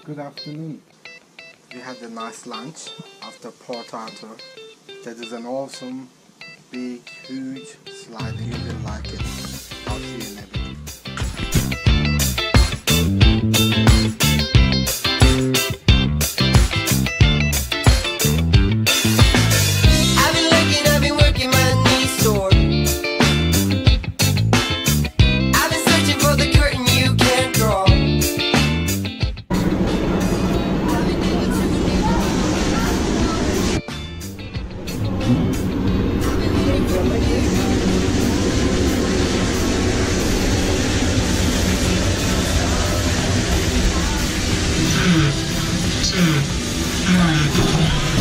Good afternoon. We had a nice lunch after Port Arthur. That is an awesome, big, huge slide. You will like it. I'll see you in a bit. Two, one.